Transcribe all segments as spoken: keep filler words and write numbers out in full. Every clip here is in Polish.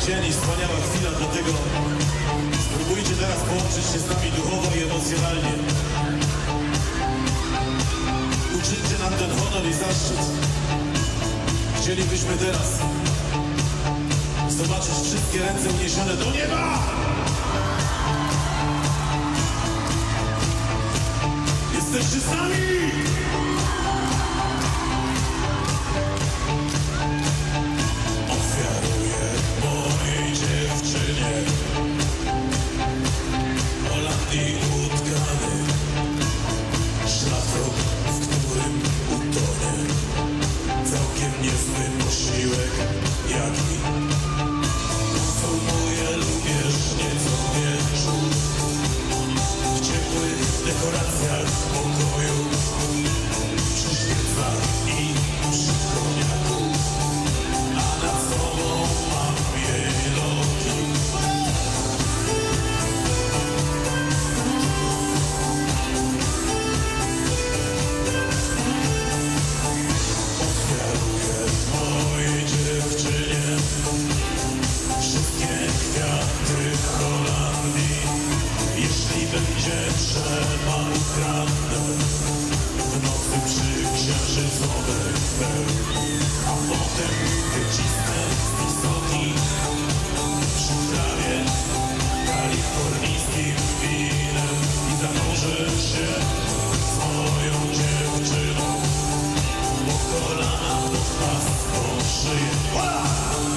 dzień i wspaniała chwila, dlatego spróbujcie teraz połączyć się z nami duchowo i emocjonalnie. Uczyńcie nam ten honor i zaszczyt. Chcielibyśmy teraz zobaczyć wszystkie ręce uniesione do nieba! Jesteście z nami! Ofiaruję mojej dziewczynie Holandii utkany szlafrok, w którym utonę. Całkiem niezły posiłek, jaki konsumuję lubię nieco wieczór w ciepłych dekoracjach pokoju, przy świecach i przy koniaku, a nad sobą mam jej loki. Ofiaruję mojej dziewczynie wszystkie kwiaty Holandii. Jeśli będzie trzeba, ukradnę w nocy przy księżycowej pełni, a potem wycisnę z wysoki przy trawie kalifornijskim winem i zanurzę się z moją dziewczyną po kolana do pas po szyję. Hola!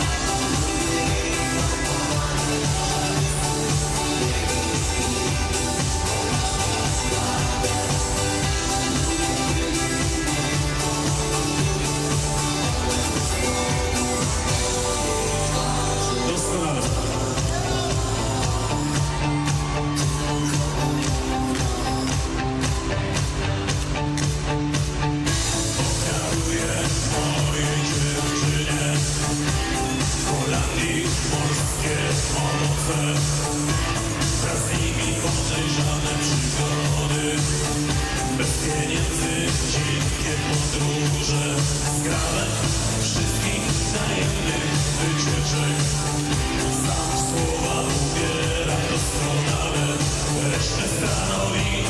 Wraz z nimi podejrzane przygody, bez pieniędzy dzikie podróże, skrawek wszystkich tajemnych wycieczek. Sam słowa ubiera doskonale, resztę stanowi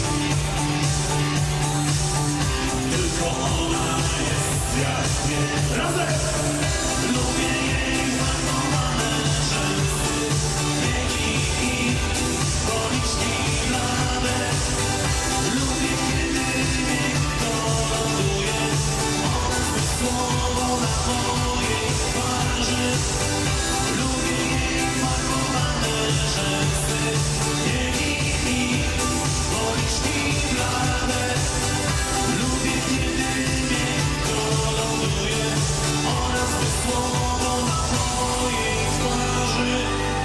tylko ona jest jak mnie. Razem! Lubię jej marnowane rzęsy, biegi i policzki blade. Lubię, kiedy mnie kto ląduje, mocne słowo na mojej twarzy. Lubię jej marnowane rzęsy, biegi i policzki blade. Lubię, kiedy mnie kto ląduje, oraz by słowo na mojej twarzy.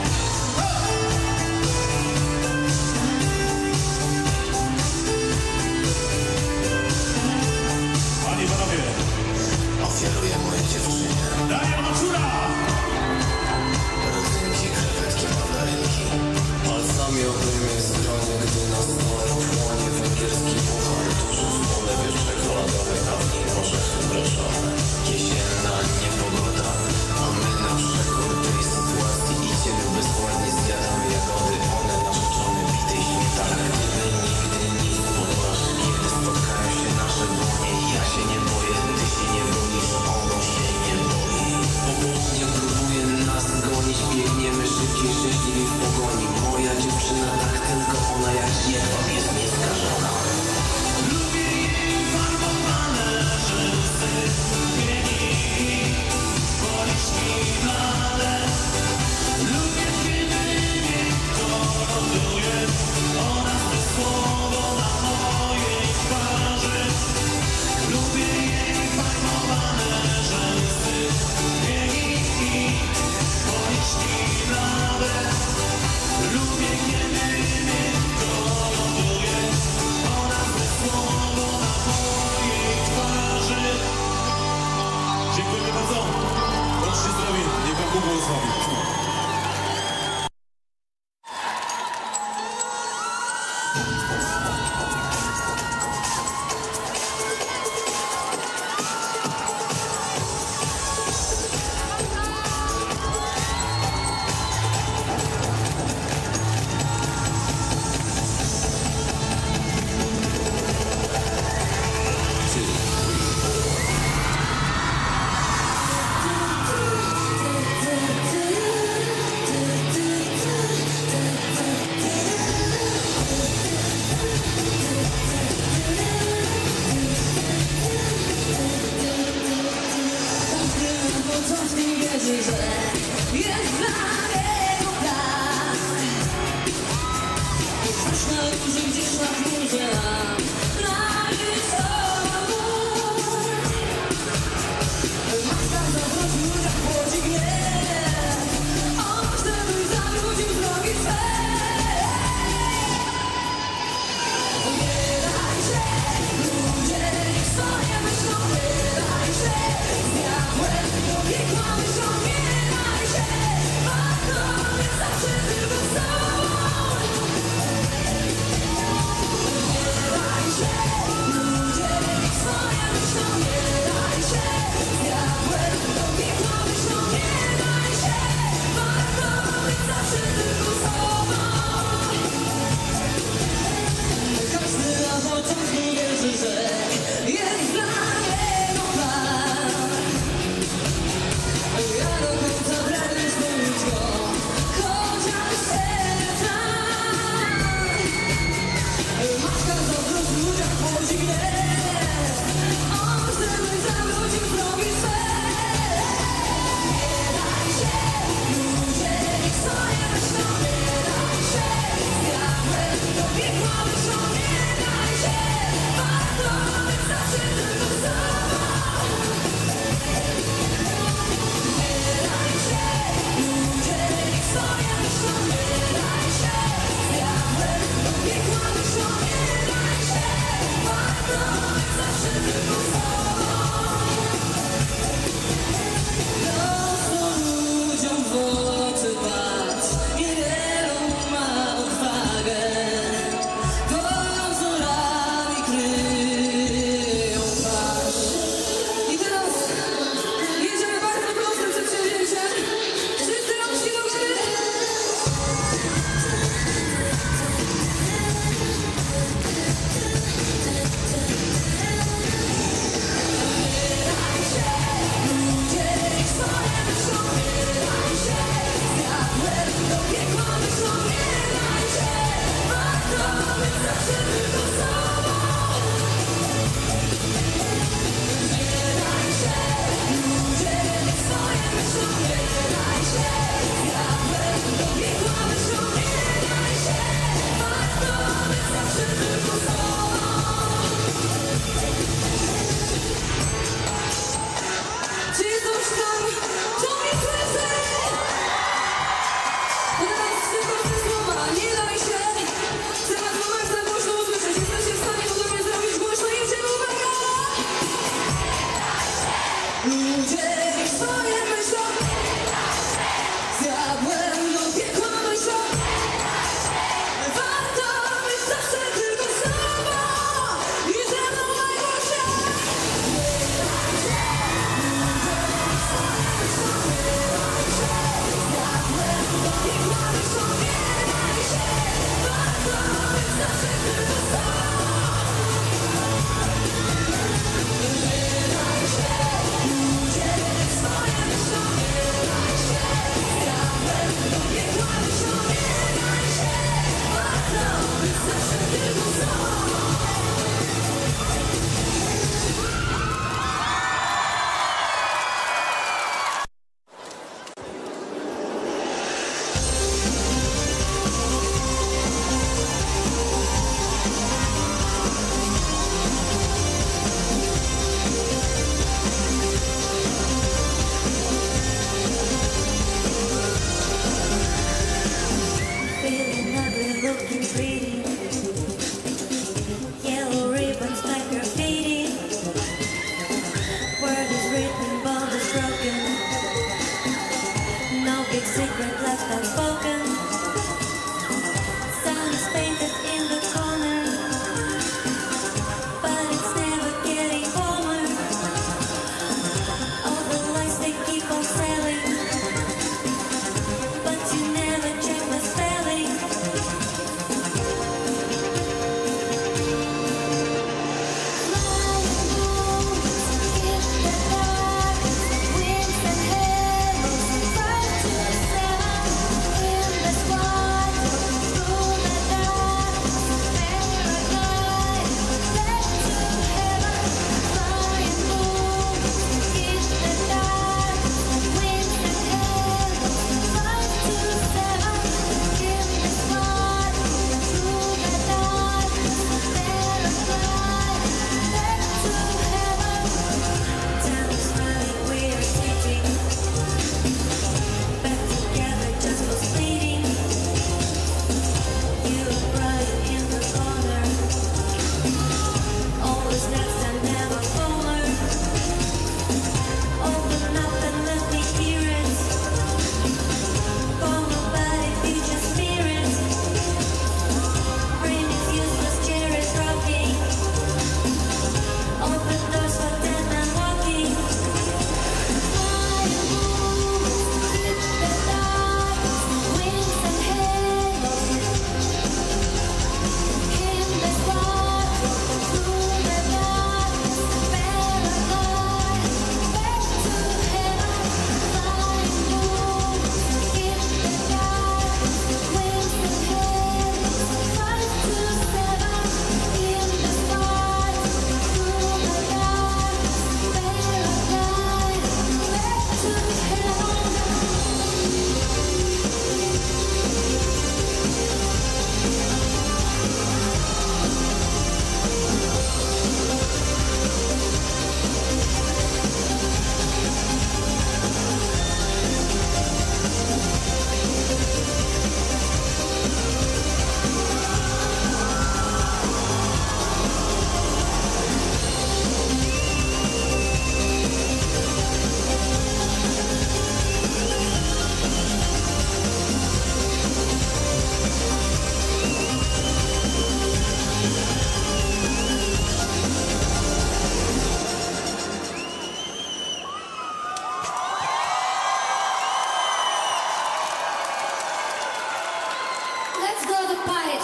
Panie i panowie, Ofiaruję mojej dziewczynie Daria Maczura! rodzynki, krewetki, mandarynki. Palcami obejmie stronie, gdy na stole płonie węgierski puchar, duży w polewie czekoladowe, a w nim orzechy mrożone. Jesienna niepogoda, a my na przekór tej sytuacji idziemy bezwładnie, zjadamy jagody, one narzeczone bitej śmietany. Gdyby nigdy nic poważnie, kiedy spotkają się nasze dłonie, ja się nie boję, ty się nie boisz, ono się nie boi. Popołudnie próbuje nas gonić, biegniemy szybciej, szczęśliwi w pogoni. Moja dziewczyna tak, tylko ona jak jedwab jest nieskażona. Lubię jej farbowane rzęsy, biegi i policzki blade. Lubię, kiedy mnie kto ląduje, oraz by słowo na mojej twarzy. Lubię jej farbowane rzęsy, biegi i policzki blade. Lubię, kiedy mnie kto ląduje, oraz by słowo na mojej twarzy. Dziękujemy bardzo. Bądźcie zdrowi. Niech Wam Bóg błogosławi. budzi gniew. On zdeluj zawrócił drogi swe. Nie daj się, ludzie niech swoje myślą. Nie daj się, z diabłem do piekła wyszło. Nie daj się, warto wystarczy tylko z sobą. Nie daj się, ludzie niech swoje myślą. Nie daj się, z diabłem do piekła wyszło. Nie daj się, warto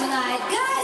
night, guys.